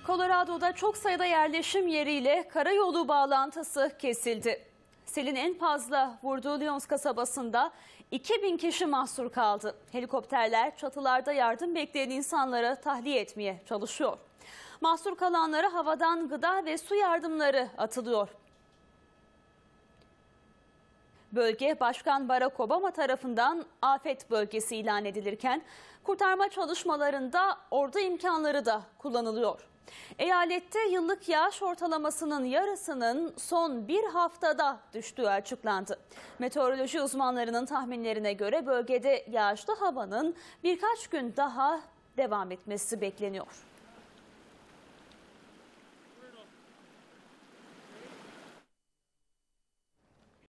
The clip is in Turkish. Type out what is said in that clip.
Colorado'da çok sayıda yerleşim yeriyle karayolu bağlantısı kesildi. Selin en fazla vurduğu Lyons kasabasında 2000 kişi mahsur kaldı. Helikopterler çatılarda yardım bekleyen insanları tahliye etmeye çalışıyor. Mahsur kalanlara havadan gıda ve su yardımları atılıyor. Bölge Başkan Barack Obama tarafından afet bölgesi ilan edilirken kurtarma çalışmalarında ordu imkanları da kullanılıyor. Eyalette yıllık yağış ortalamasının yarısının son bir haftada düştüğü açıklandı. Meteoroloji uzmanlarının tahminlerine göre bölgede yağışlı havanın birkaç gün daha devam etmesi bekleniyor.